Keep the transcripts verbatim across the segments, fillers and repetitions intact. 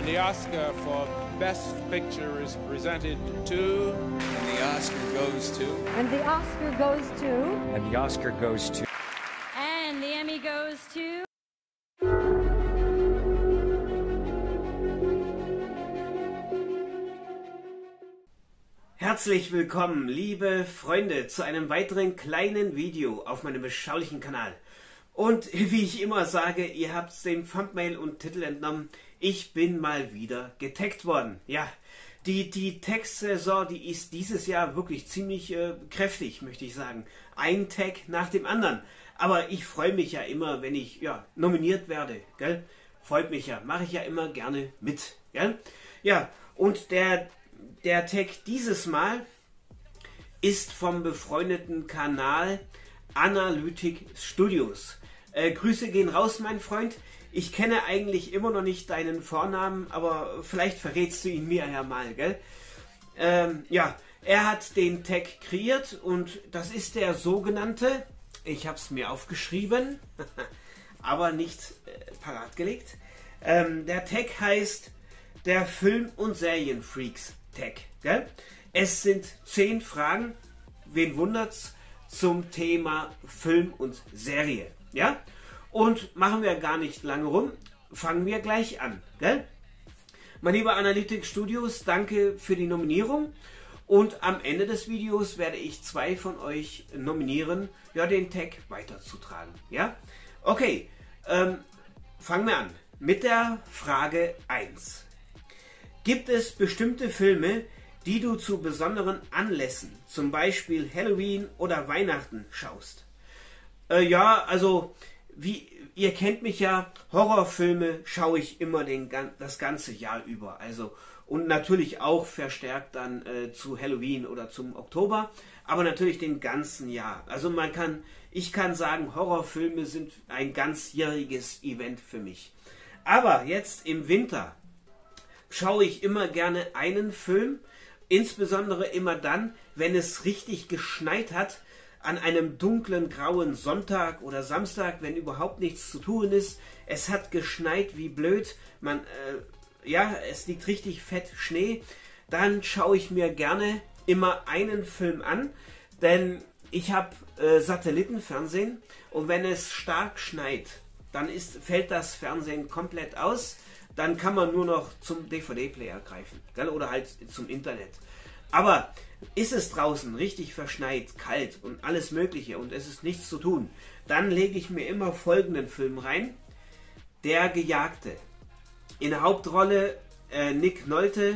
And the Oscar for Best Picture is presented to... And the Oscar goes to... And the Oscar goes to... And the Oscar goes to... And the Emmy goes to... Herzlich willkommen, liebe Freunde, zu einem weiteren kleinen Video auf meinem beschaulichen Kanal. Und wie ich immer sage, ihr habt es dem Thumbnail und Titel entnommen, ich bin mal wieder getaggt worden. Ja, die, die Tag-Saison, die ist dieses Jahr wirklich ziemlich äh, kräftig, möchte ich sagen. Ein Tag nach dem anderen. Aber ich freue mich ja immer, wenn ich ja, nominiert werde. Gell? Freut mich ja, mache ich ja immer gerne mit. Gell? Ja, und der, der Tag dieses Mal ist vom befreundeten Kanal Analytic Studios. Äh, Grüße gehen raus, mein Freund. Ich kenne eigentlich immer noch nicht deinen Vornamen, aber vielleicht verrätst du ihn mir ja mal, gell? Ähm, ja, er hat den Tag kreiert und das ist der sogenannte, ich habe es mir aufgeschrieben, aber nicht äh, parat gelegt. Ähm, der Tag heißt der Film- und Serienfreaks-Tag, gell? Es sind zehn Fragen, wen wundert's, zum Thema Film und Serie. Ja? Und machen wir gar nicht lange rum, fangen wir gleich an. Gell? Mein lieber Analytic Studios, danke für die Nominierung. Und am Ende des Videos werde ich zwei von euch nominieren, ja, den Tag weiterzutragen. Ja? Okay, ähm, fangen wir an mit der Frage eins. Gibt es bestimmte Filme, die du zu besonderen Anlässen, zum Beispiel Halloween oder Weihnachten, schaust? Äh, ja, also, wie ihr kennt mich ja, Horrorfilme schaue ich immer den, das ganze Jahr über. Also, und natürlich auch verstärkt dann äh, zu Halloween oder zum Oktober, aber natürlich den ganzen Jahr. Also man kann, ich kann sagen, Horrorfilme sind ein ganzjähriges Event für mich. Aber jetzt im Winter schaue ich immer gerne einen Film, insbesondere immer dann, wenn es richtig geschneit hat, an einem dunklen, grauen Sonntag oder Samstag, wenn überhaupt nichts zu tun ist. Es hat geschneit wie blöd, man, äh, ja, es liegt richtig fett Schnee. Dann schaue ich mir gerne immer einen Film an, denn ich habe äh, Satellitenfernsehen und wenn es stark schneit, dann ist, fällt das Fernsehen komplett aus. Dann kann man nur noch zum D V D-Player greifen, gell? Oder halt zum Internet. Aber ist es draußen richtig verschneit, kalt und alles Mögliche und es ist nichts zu tun, dann lege ich mir immer folgenden Film rein. Der Gejagte. In der Hauptrolle äh, Nick Nolte,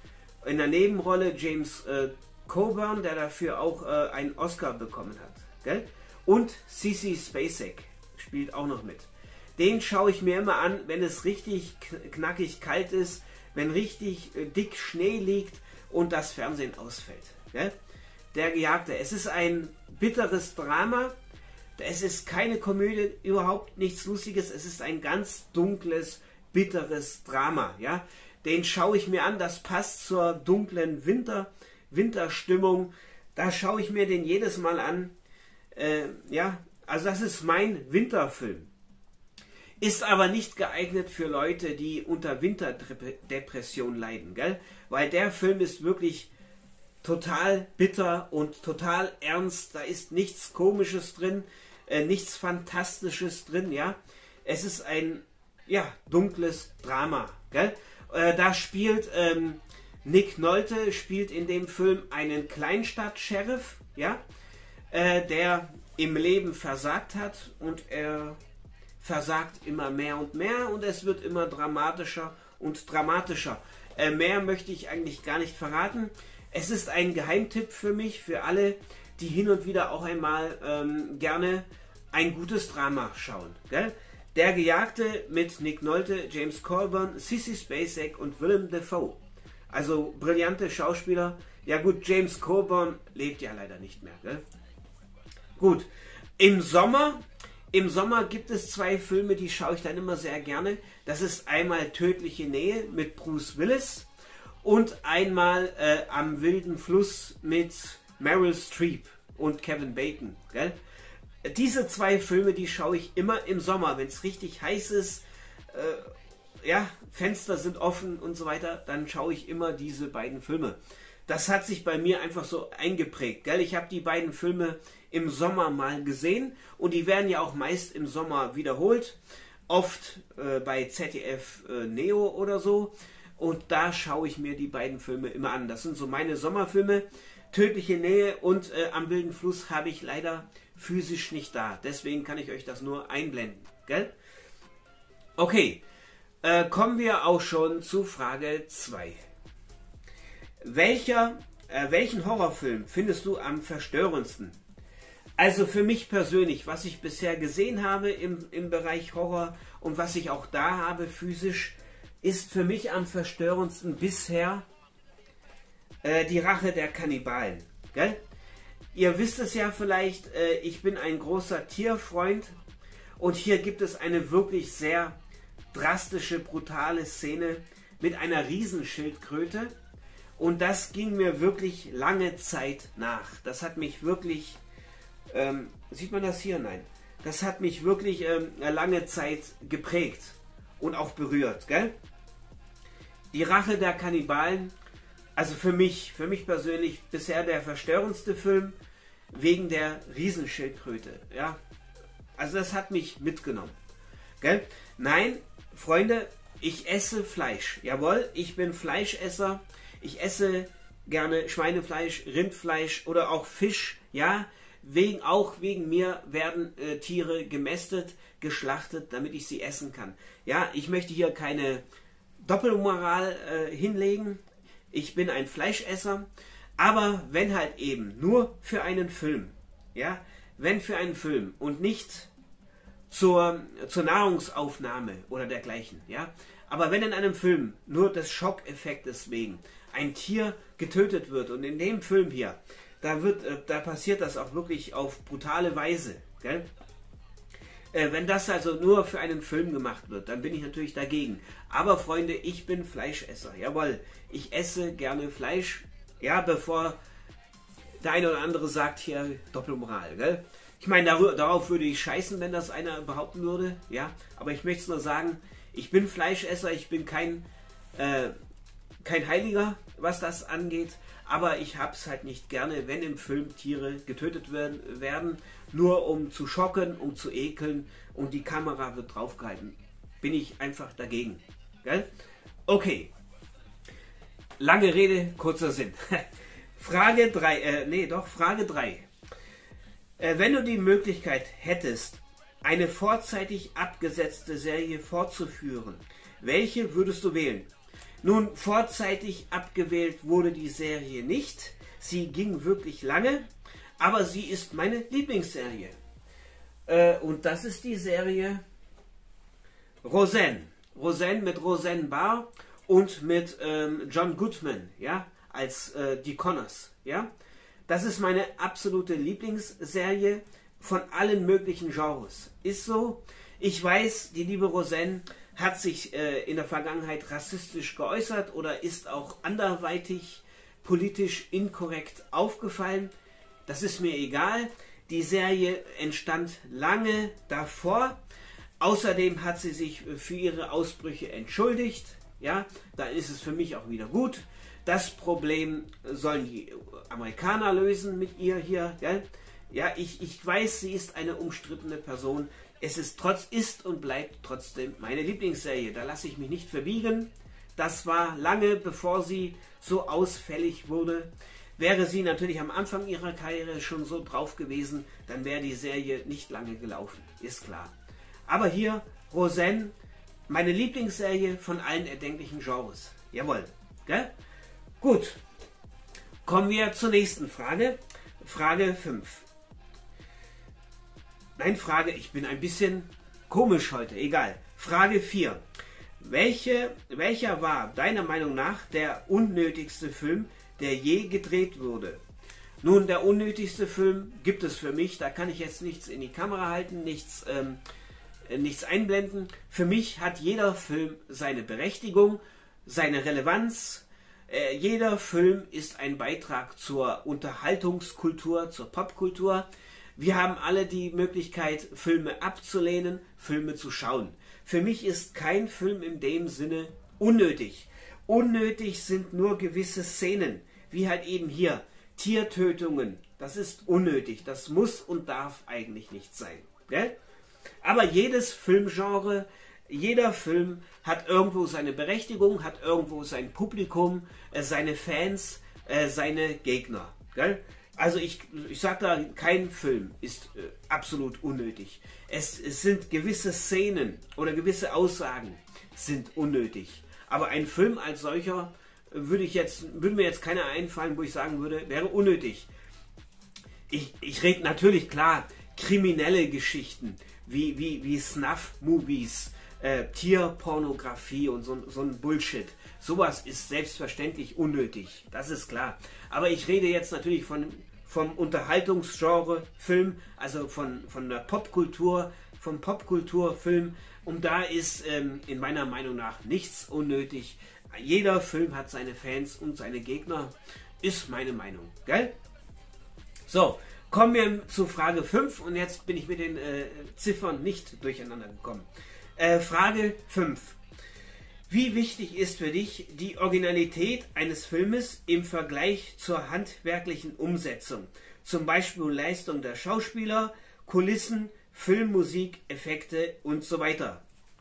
in der Nebenrolle James äh, Coburn, der dafür auch äh, einen Oscar bekommen hat. Gell? Und Sissy Spacek spielt auch noch mit. Den schaue ich mir immer an, wenn es richtig knackig kalt ist, wenn richtig äh, dick Schnee liegt und das Fernsehen ausfällt. Gell? Der Gejagte. Es ist ein bitteres Drama. Es ist keine Komödie, überhaupt nichts Lustiges. Es ist ein ganz dunkles, bitteres Drama. Ja? Den schaue ich mir an. Das passt zur dunklen Winter, Winterstimmung. Da schaue ich mir den jedes Mal an. Äh, ja, also das ist mein Winterfilm. Ist aber nicht geeignet für Leute, die unter Winterdepression leiden, gell? Weil der Film ist wirklich total bitter und total ernst. Da ist nichts Komisches drin, äh, nichts Fantastisches drin, ja? Es ist ein, ja, dunkles Drama, gell? Äh, da spielt ähm, Nick Nolte, spielt in dem Film einen Kleinstadt-Sheriff, ja? Äh, der im Leben versagt hat und er versagt immer mehr und mehr und es wird immer dramatischer und dramatischer. Äh, mehr möchte ich eigentlich gar nicht verraten. Es ist ein Geheimtipp für mich, für alle, die hin und wieder auch einmal ähm, gerne ein gutes Drama schauen. Gell? Der Gejagte mit Nick Nolte, James Coburn, Sissy Spacek und Willem Dafoe. Also brillante Schauspieler. Ja gut, James Coburn lebt ja leider nicht mehr. Gell? Gut, im Sommer... Im Sommer gibt es zwei Filme, die schaue ich dann immer sehr gerne. Das ist einmal Tödliche Nähe mit Bruce Willis und einmal äh, Am wilden Fluss mit Meryl Streep und Kevin Bacon. Gell? Diese zwei Filme, die schaue ich immer im Sommer, wenn es richtig heiß ist. Äh, ja, Fenster sind offen und so weiter, dann schaue ich immer diese beiden Filme. Das hat sich bei mir einfach so eingeprägt. Gell? Ich habe die beiden Filme im Sommer mal gesehen und die werden ja auch meist im Sommer wiederholt. Oft äh, bei Z D F äh, Neo oder so. Und da schaue ich mir die beiden Filme immer an. Das sind so meine Sommerfilme. Tödliche Nähe und äh, Am wilden Fluss habe ich leider physisch nicht da. Deswegen kann ich euch das nur einblenden. Gell? Okay, äh, kommen wir auch schon zu Frage zwei. Welcher, äh, welchen Horrorfilm findest du am verstörendsten? Also für mich persönlich, was ich bisher gesehen habe im, im Bereich Horror und was ich auch da habe physisch, ist für mich am verstörendsten bisher äh, die Rache der Kannibalen. Gell? Ihr wisst es ja vielleicht, äh, ich bin ein großer Tierfreund und hier gibt es eine wirklich sehr drastische, brutale Szene mit einer Riesenschildkröte und das ging mir wirklich lange Zeit nach. Das hat mich wirklich, ähm, sieht man das hier? Nein. Das hat mich wirklich ähm, eine lange Zeit geprägt und auch berührt. Gell? Die Rache der Kannibalen, also für mich, für mich persönlich bisher der verstörendste Film wegen der Riesenschildkröte. Ja? Also das hat mich mitgenommen. Gell? Nein, Freunde, ich esse Fleisch. Jawohl, ich bin Fleischesser. Ich esse gerne Schweinefleisch, Rindfleisch oder auch Fisch. Ja, wegen, auch wegen mir werden äh, Tiere gemästet, geschlachtet, damit ich sie essen kann. Ja, ich möchte hier keine Doppelmoral äh, hinlegen. Ich bin ein Fleischesser. Aber wenn halt eben nur für einen Film, ja, wenn für einen Film und nicht zur, zur Nahrungsaufnahme oder dergleichen, ja, aber wenn in einem Film nur des Schockeffektes wegen ein Tier getötet wird und in dem Film hier, da wird, äh, da passiert das auch wirklich auf brutale Weise, gell? Äh, wenn das also nur für einen Film gemacht wird, dann bin ich natürlich dagegen. Aber Freunde, ich bin Fleischesser, jawohl, ich esse gerne Fleisch. Ja, bevor der eine oder andere sagt hier Doppelmoral, gell? Ich meine, darauf würde ich scheißen, wenn das einer behaupten würde, ja? Aber ich möchte es nur sagen, ich bin Fleischesser, ich bin kein, äh, kein Heiliger, was das angeht, aber ich habe es halt nicht gerne, wenn im Film Tiere getötet werden, werden, nur um zu schocken, um zu ekeln und die Kamera wird draufgehalten. Bin ich einfach dagegen, gell? Okay. Lange Rede, kurzer Sinn. Frage drei, äh, nee, doch, Frage drei. Äh, wenn du die Möglichkeit hättest, eine vorzeitig abgesetzte Serie fortzuführen, welche würdest du wählen? Nun, vorzeitig abgewählt wurde die Serie nicht. Sie ging wirklich lange, aber sie ist meine Lieblingsserie. Äh, und das ist die Serie Roseanne. Roseanne mit Roseanne Barr und mit ähm, John Goodman, ja, als äh, die Connors, ja. Das ist meine absolute Lieblingsserie von allen möglichen Genres. Ist so. Ich weiß, die liebe Roseanne hat sich äh, in der Vergangenheit rassistisch geäußert oder ist auch anderweitig politisch inkorrekt aufgefallen. Das ist mir egal. Die Serie entstand lange davor. Außerdem hat sie sich für ihre Ausbrüche entschuldigt. Ja, dann ist es für mich auch wieder gut. Das Problem sollen die Amerikaner lösen mit ihr hier. Gell? Ja, ich, ich weiß, sie ist eine umstrittene Person. Es ist, trotz, ist und bleibt trotzdem meine Lieblingsserie. Da lasse ich mich nicht verbiegen. Das war lange bevor sie so ausfällig wurde. Wäre sie natürlich am Anfang ihrer Karriere schon so drauf gewesen, dann wäre die Serie nicht lange gelaufen. Ist klar. Aber hier, Roseanne, meine Lieblingsserie von allen erdenklichen Genres. Jawohl. Gell? Gut. Kommen wir zur nächsten Frage. Frage fünf. Nein, Frage, ich bin ein bisschen komisch heute. Egal. Frage vier. Welche, welcher war deiner Meinung nach der unnötigste Film, der je gedreht wurde? Nun, der unnötigste Film gibt es für mich. Da kann ich jetzt nichts in die Kamera halten, nichts... Ähm, nichts einblenden. Für mich hat jeder Film seine Berechtigung, seine Relevanz. Äh, jeder Film ist ein Beitrag zur Unterhaltungskultur, zur Popkultur. Wir haben alle die Möglichkeit, Filme abzulehnen, Filme zu schauen. Für mich ist kein Film in dem Sinne unnötig. Unnötig sind nur gewisse Szenen, wie halt eben hier Tiertötungen. Das ist unnötig, das muss und darf eigentlich nicht sein. Gell? Aber jedes Filmgenre, jeder Film hat irgendwo seine Berechtigung, hat irgendwo sein Publikum, äh, seine Fans, äh, seine Gegner. Gell? Also ich, ich sage da, kein Film ist äh, absolut unnötig. Es, es sind gewisse Szenen oder gewisse Aussagen sind unnötig. Aber ein Film als solcher würde ich jetzt, würde mir jetzt keiner einfallen, wo ich sagen würde, wäre unnötig. Ich, ich rede natürlich, klar, kriminelle Geschichten, wie, wie, wie Snuff-Movies, äh, Tierpornografie und so, so ein Bullshit. Sowas ist selbstverständlich unnötig, das ist klar. Aber ich rede jetzt natürlich von, vom Unterhaltungsgenre Film, also von, von der Popkultur, vom Popkulturfilm. Und da ist ähm, in meiner Meinung nach nichts unnötig. Jeder Film hat seine Fans und seine Gegner, ist meine Meinung, gell? So, kommen wir zu Frage fünf und jetzt bin ich mit den äh, Ziffern nicht durcheinander gekommen. Äh, Frage fünf. Wie wichtig ist für dich die Originalität eines Filmes im Vergleich zur handwerklichen Umsetzung? Zum Beispiel Leistung der Schauspieler, Kulissen, Filmmusik, Effekte und so weiter.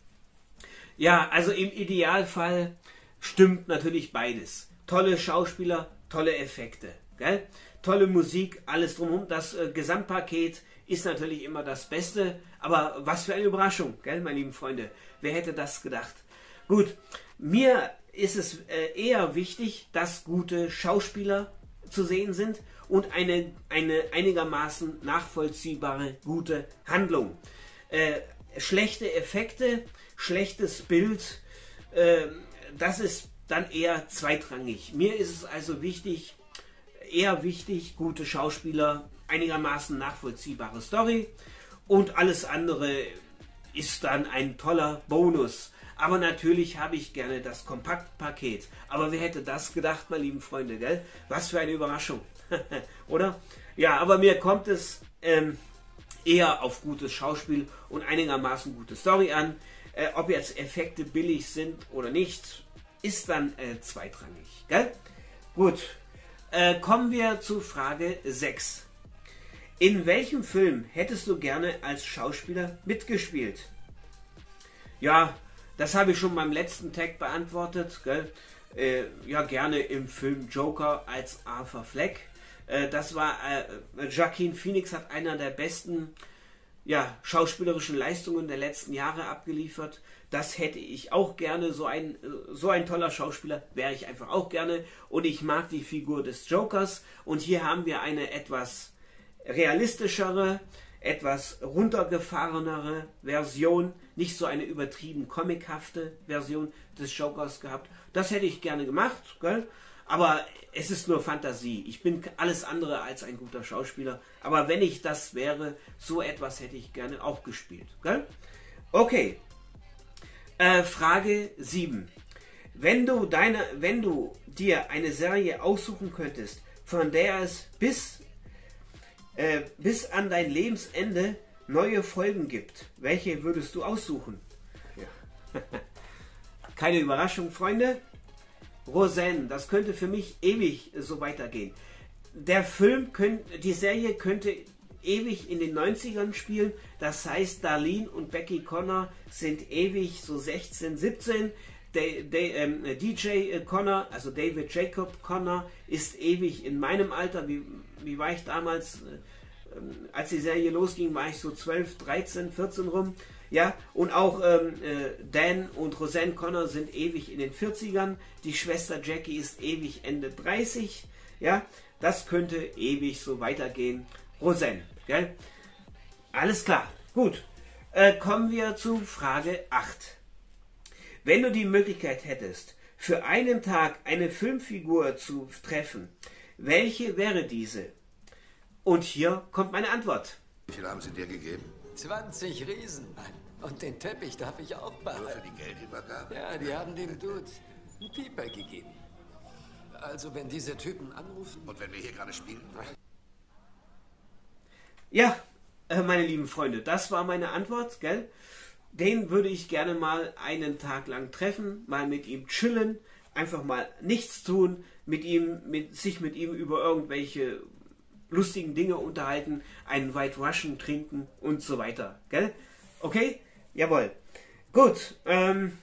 Ja, also im Idealfall stimmt natürlich beides. Tolle Schauspieler, tolle Effekte, gell? Tolle Musik, alles drumherum. Das äh, Gesamtpaket ist natürlich immer das Beste. Aber was für eine Überraschung, gell, meine lieben Freunde? Wer hätte das gedacht? Gut, mir ist es äh, eher wichtig, dass gute Schauspieler zu sehen sind und eine, eine einigermaßen nachvollziehbare, gute Handlung. Äh, schlechte Effekte, schlechtes Bild, äh, das ist dann eher zweitrangig. Mir ist es also wichtig, eher wichtig, gute Schauspieler, einigermaßen nachvollziehbare Story und alles andere ist dann ein toller Bonus. Aber natürlich habe ich gerne das Kompaktpaket. Aber wer hätte das gedacht, meine lieben Freunde, gell? Was für eine Überraschung, oder? Ja, aber mir kommt es ähm, eher auf gutes Schauspiel und einigermaßen gute Story an. Äh, ob jetzt Effekte billig sind oder nicht, ist dann äh, zweitrangig, gell? Gut, äh, kommen wir zu Frage sechs. In welchem Film hättest du gerne als Schauspieler mitgespielt? Ja, das habe ich schon beim letzten Tag beantwortet. Gell? Äh, ja, gerne im Film Joker als Arthur Fleck. Äh, das war, äh, Joaquin Phoenix hat einer der besten ja, schauspielerischen Leistungen der letzten Jahre abgeliefert. Das hätte ich auch gerne. So ein, so ein toller Schauspieler wäre ich einfach auch gerne. Und ich mag die Figur des Jokers. Und hier haben wir eine etwas realistischere, etwas runtergefahrenere Version, nicht so eine übertrieben comichafte Version des Jokers gehabt. Das hätte ich gerne gemacht, gell? Aber es ist nur Fantasie. Ich bin alles andere als ein guter Schauspieler. Aber wenn ich das wäre, so etwas hätte ich gerne auch gespielt, gell? Okay, äh, Frage sieben. Wenn du, deine, wenn du dir eine Serie aussuchen könntest, von der es bis Äh, bis an dein Lebensende neue Folgen gibt. Welche würdest du aussuchen? Ja. Keine Überraschung, Freunde. Roseanne, das könnte für mich ewig so weitergehen. Der Film, könnt, die Serie könnte ewig in den neunzigern spielen. Das heißt, Darlene und Becky Connor sind ewig so sechzehn, siebzehn. D J Connor, also David Jacob Connor, ist ewig in meinem Alter. Wie, wie war ich damals? Als die Serie losging, war ich so zwölf, dreizehn, vierzehn rum. Ja, und auch ähm, Dan und Roseanne Connor sind ewig in den vierzigern. Die Schwester Jackie ist ewig Ende dreißig. Ja, das könnte ewig so weitergehen. Roseanne, gell? Alles klar. Gut. Äh, kommen wir zu Frage acht. Wenn du die Möglichkeit hättest, für einen Tag eine Filmfigur zu treffen, welche wäre diese? Und hier kommt meine Antwort. Wie viel haben sie dir gegeben? zwanzig Riesen. Und den Teppich darf ich auch Nur für behalten. die Geldübergabe? Ja, die haben dem Dude einen Pieper gegeben. Also wenn diese Typen anrufen... Und wenn wir hier gerade spielen? Ja, äh, meine lieben Freunde, das war meine Antwort, gell? den würde ich gerne mal einen Tag lang treffen, mal mit ihm chillen, einfach mal nichts tun, mit ihm, mit, sich mit ihm über irgendwelche lustigen Dinge unterhalten, einen White Russian trinken und so weiter. Gell? Okay? Jawohl. Gut. Ähm,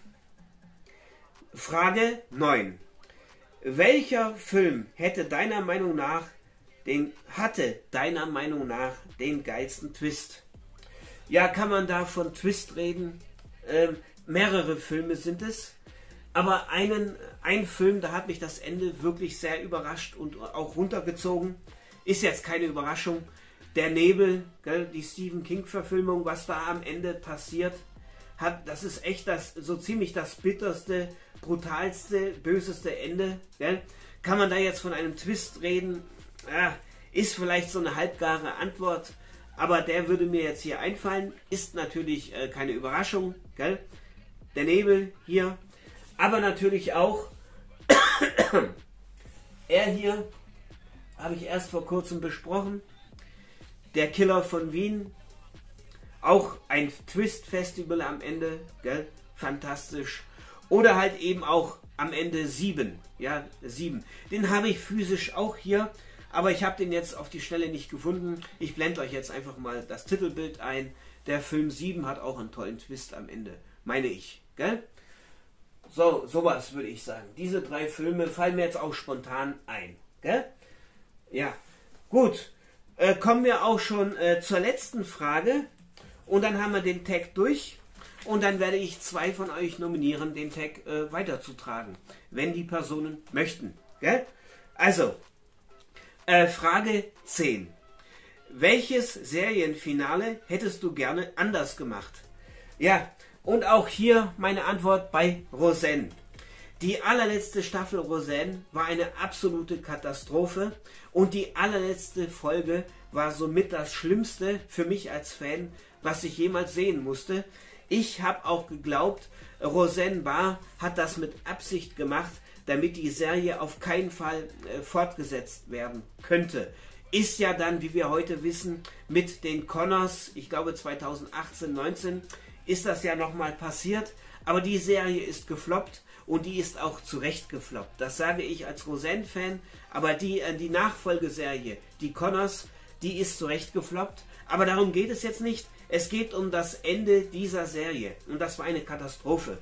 Frage neun. Welcher Film hätte deiner Meinung nach den, hatte deiner Meinung nach den geilsten Twist? Ja, kann man da von Twist reden? Ähm, mehrere Filme sind es. Aber einen, ein Film, da hat mich das Ende wirklich sehr überrascht und auch runtergezogen. Ist jetzt keine Überraschung. Der Nebel, gell, die Stephen King-Verfilmung, was da am Ende passiert, hat, das ist echt das, so ziemlich das bitterste, brutalste, böseste Ende. Gell? Kann man da jetzt von einem Twist reden? Ja, ist vielleicht so eine halbgare Antwort, aber der würde mir jetzt hier einfallen. Ist natürlich äh, keine Überraschung. Gell? Der Nebel hier. Aber natürlich auch er hier, habe ich erst vor kurzem besprochen. Der Killer von Wien. Auch ein Twist-Festival am Ende. Gell? Fantastisch. Oder halt eben auch am Ende sieben. Ja, sieben. Den habe ich physisch auch hier. Aber ich habe den jetzt auf die Schnelle nicht gefunden. Ich blende euch jetzt einfach mal das Titelbild ein. Der Film sieben hat auch einen tollen Twist am Ende. Meine ich. Gell? So, sowas würde ich sagen. Diese drei Filme fallen mir jetzt auch spontan ein. Gell? Ja, gut. Äh, kommen wir auch schon äh, zur letzten Frage. Und dann haben wir den Tag durch. Und dann werde ich zwei von euch nominieren, den Tag äh, weiterzutragen. Wenn die Personen möchten. Gell? Also, äh, Frage zehn. Welches Serienfinale hättest du gerne anders gemacht? Ja, und auch hier meine Antwort bei Roseanne. Die allerletzte Staffel Roseanne war eine absolute Katastrophe und die allerletzte Folge war somit das Schlimmste für mich als Fan, was ich jemals sehen musste. Ich habe auch geglaubt, Roseanne Barr hat das mit Absicht gemacht, damit die Serie auf keinen Fall äh, fortgesetzt werden könnte. Ist ja dann, wie wir heute wissen, mit den Connors, ich glaube zweitausendachtzehn, neunzehn, ist das ja nochmal passiert, aber die Serie ist gefloppt und die ist auch zu Recht gefloppt. Das sage ich als Roseanne-Fan, aber die, äh, die Nachfolgeserie, die Connors, die ist zu Recht gefloppt, aber darum geht es jetzt nicht. Es geht um das Ende dieser Serie und das war eine Katastrophe.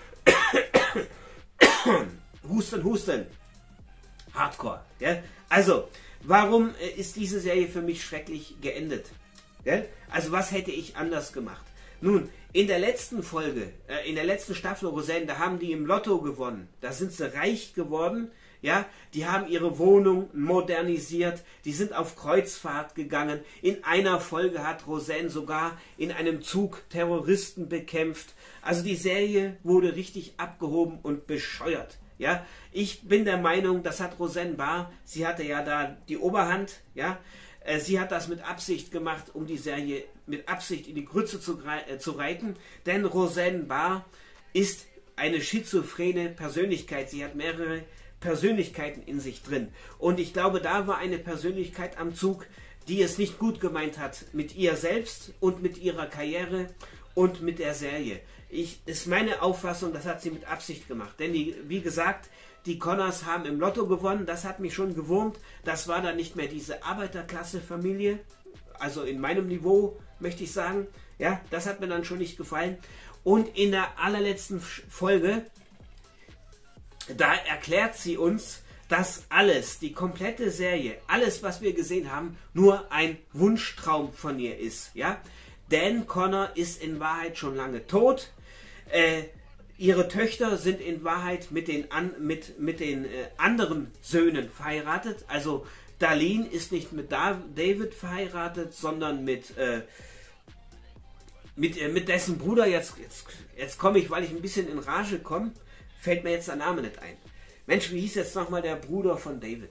Husten, Husten. Hardcore. Gell? Also, warum äh, ist diese Serie für mich schrecklich geendet? Gell? Also, was hätte ich anders gemacht? Nun, in der letzten Folge, äh, in der letzten Staffel Roseanne, da haben die im Lotto gewonnen. Da sind sie reich geworden. Ja, die haben ihre Wohnung modernisiert. Die sind auf Kreuzfahrt gegangen. In einer Folge hat Roseanne sogar in einem Zug Terroristen bekämpft. Also die Serie wurde richtig abgehoben und bescheuert. Ja, ich bin der Meinung, das hat Roseanne Barr, sie hatte ja da die Oberhand, ja, äh, sie hat das mit Absicht gemacht, um die Serie mit Absicht in die Grütze zu, äh, zu reiten, denn Roseanne Barr ist eine schizophrene Persönlichkeit, sie hat mehrere Persönlichkeiten in sich drin und ich glaube, da war eine Persönlichkeit am Zug, die es nicht gut gemeint hat mit ihr selbst und mit ihrer Karriere und mit der Serie. Ich, ist meine Auffassung, das hat sie mit Absicht gemacht. Denn, die, wie gesagt, die Connors haben im Lotto gewonnen. Das hat mich schon gewurmt. Das war dann nicht mehr diese Arbeiterklasse-Familie. Also in meinem Niveau, möchte ich sagen. Ja, das hat mir dann schon nicht gefallen. Und in der allerletzten Folge, da erklärt sie uns, dass alles, die komplette Serie, alles, was wir gesehen haben, nur ein Wunschtraum von ihr ist. Ja? Dan Connor ist in Wahrheit schon lange tot. Äh, ihre Töchter sind in Wahrheit mit den, an, mit, mit den äh, anderen Söhnen verheiratet. Also Darlene ist nicht mit David verheiratet, sondern mit, äh, mit, äh, mit dessen Bruder. Jetzt, jetzt, jetzt komme ich, weil ich ein bisschen in Rage komme, fällt mir jetzt der Name nicht ein. Mensch, wie hieß jetzt nochmal der Bruder von David?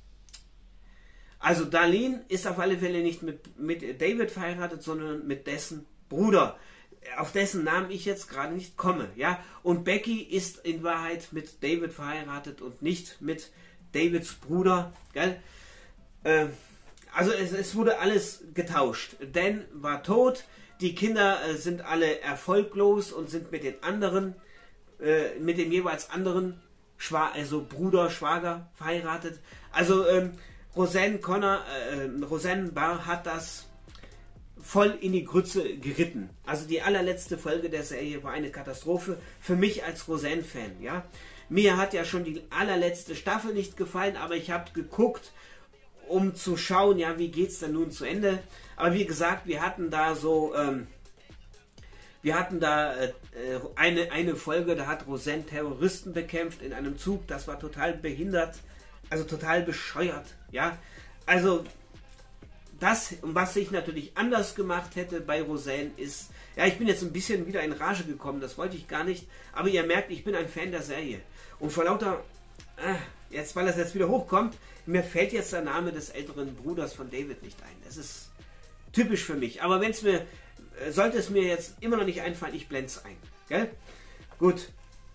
Also Darlene ist auf alle Fälle nicht mit, mit David verheiratet, sondern mit dessen Bruder, auf dessen Namen ich jetzt gerade nicht komme. Ja? Und Becky ist in Wahrheit mit David verheiratet und nicht mit Davids Bruder. Gell? Äh, also es, es wurde alles getauscht. Dan war tot, Die Kinder äh, sind alle erfolglos und sind mit den anderen, äh, mit dem jeweils anderen, Schwa also Bruder, Schwager, verheiratet. Also ähm, Roseanne Connor, äh, Roseanne Barr hat das voll in die Grütze geritten. Also die allerletzte Folge der Serie war eine Katastrophe für mich als Roseanne-Fan. Ja? Mir hat ja schon die allerletzte Staffel nicht gefallen, aber ich habe geguckt, um zu schauen, ja, wie geht's denn nun zu Ende. Aber wie gesagt, wir hatten da so, ähm, wir hatten da äh, eine, eine Folge, da hat Roseanne Terroristen bekämpft in einem Zug. Das war total behindert, also total bescheuert. Ja, also das, was ich natürlich anders gemacht hätte bei Roseanne ist, ja, ich bin jetzt ein bisschen wieder in Rage gekommen, das wollte ich gar nicht, aber ihr merkt, ich bin ein Fan der Serie. Und vor lauter, äh, jetzt, weil das jetzt wieder hochkommt, mir fällt jetzt der Name des älteren Bruders von David nicht ein. Das ist typisch für mich, aber wenn es mir, äh, sollte es mir jetzt immer noch nicht einfallen, ich blende es ein, gell? Gut.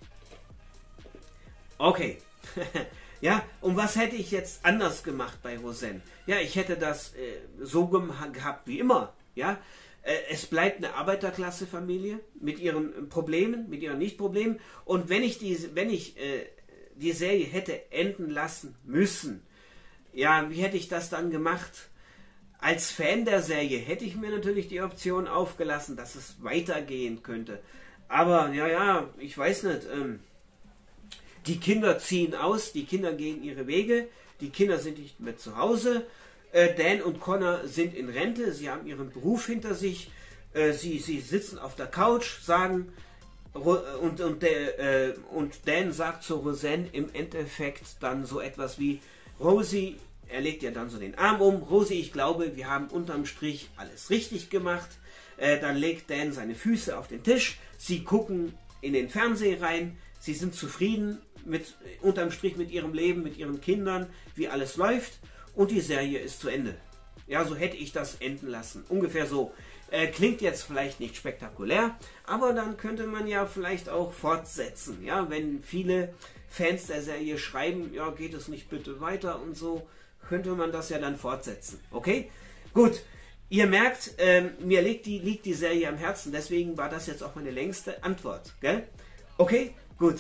Okay. Ja, und was hätte ich jetzt anders gemacht bei Roseanne? Ja, ich hätte das äh, so gehabt wie immer. Ja, äh, es bleibt eine Arbeiterklasse-Familie mit ihren Problemen, mit ihren Nicht-Problemen. Und wenn ich die, wenn ich äh, die Serie hätte enden lassen müssen, ja, wie hätte ich das dann gemacht? Als Fan der Serie hätte ich mir natürlich die Option aufgelassen, dass es weitergehen könnte. Aber ja, ja, ich weiß nicht. Ähm, Die Kinder ziehen aus, die Kinder gehen ihre Wege, die Kinder sind nicht mehr zu Hause. Äh, Dan und Connor sind in Rente, sie haben ihren Beruf hinter sich, äh, sie, sie sitzen auf der Couch, sagen, und, und, der, äh, und Dan sagt zu Roseanne im Endeffekt dann so etwas wie, Rosie, er legt ja dann so den Arm um, Rosie, ich glaube, wir haben unterm Strich alles richtig gemacht. Äh, dann legt Dan seine Füße auf den Tisch, sie gucken in den Fernseher rein, sie sind zufrieden mit, unterm Strich mit ihrem Leben, mit ihren Kindern, wie alles läuft und die Serie ist zu Ende. Ja, so hätte ich das enden lassen. Ungefähr so. Äh, klingt jetzt vielleicht nicht spektakulär, aber dann könnte man ja vielleicht auch fortsetzen. Ja, wenn viele Fans der Serie schreiben, ja, geht es nicht bitte weiter und so, könnte man das ja dann fortsetzen. Okay? Gut. Ihr merkt, äh, mir liegt die, liegt die Serie am Herzen, deswegen war das jetzt auch meine längste Antwort. Gell? Okay? Gut.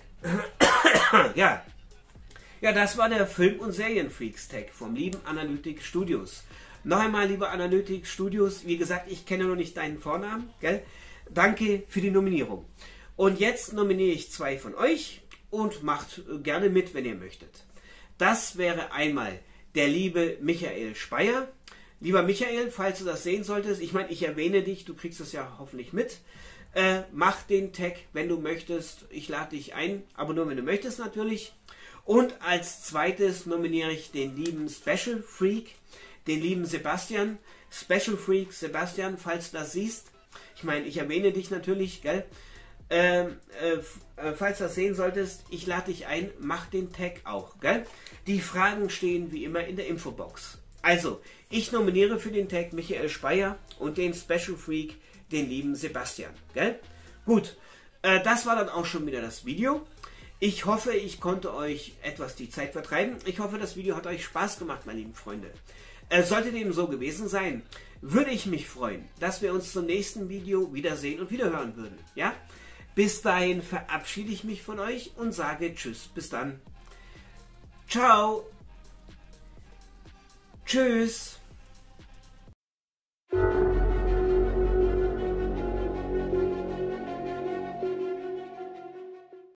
Ja. Ja, das war der Film- und Serienfreaks-Tag vom lieben Analytic Studios. Noch einmal, liebe Analytic Studios, wie gesagt, ich kenne noch nicht deinen Vornamen, gell? Danke für die Nominierung. Und jetzt nominiere ich zwei von euch und macht gerne mit, wenn ihr möchtet. Das wäre einmal der liebe Michael Speyer. Lieber Michael, falls du das sehen solltest, ich meine, ich erwähne dich, du kriegst das ja hoffentlich mit. Äh, mach den Tag, wenn du möchtest. Ich lade dich ein, aber nur wenn du möchtest natürlich. Und als zweites nominiere ich den lieben Special Freak, den lieben Sebastian. Special Freak Sebastian, falls du das siehst. Ich meine, ich erwähne dich natürlich, gell? Äh, äh, falls du das sehen solltest, ich lade dich ein, mach den Tag auch, gell? Die Fragen stehen wie immer in der Infobox. Also, ich nominiere für den Tag Michael Speyer und den Special Freak, den lieben Sebastian, gell? Gut, äh, das war dann auch schon wieder das Video. Ich hoffe, ich konnte euch etwas die Zeit vertreiben. Ich hoffe, das Video hat euch Spaß gemacht, meine lieben Freunde. Äh, sollte dem so gewesen sein, würde ich mich freuen, dass wir uns zum nächsten Video wiedersehen und wiederhören würden, ja? Bis dahin verabschiede ich mich von euch und sage Tschüss, bis dann. Ciao. Tschüss.